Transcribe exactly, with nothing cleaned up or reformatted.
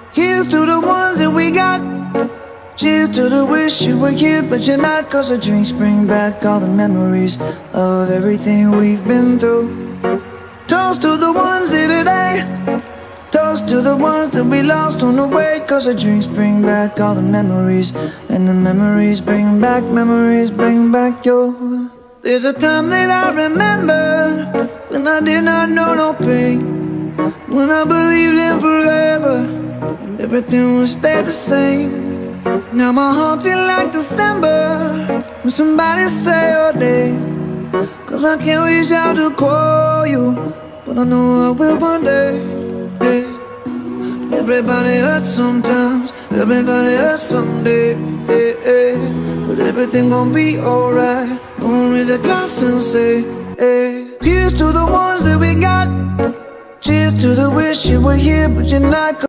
Here's to the ones that we got. Cheers to the wish you were here but you're not. Cause the drinks bring back all the memories of everything we've been through. Toast to the ones here today. Toast to the ones that we lost on the way. Cause the drinks bring back all the memories, and the memories bring back, memories bring back your. There's a time that I remember when I did not know no pain, when I believed in forever and everything would stay the same. Now my heart feel like December when somebody say your name. Cause I can't reach out to call you, but I know I will one day. Hey. Everybody hurts sometimes, everybody hurts someday. Hey, hey. But everything gon' be alright. Gonna raise a glass and say, hey. Here's to the ones that we got. Cheers to the wish you were here but you're not.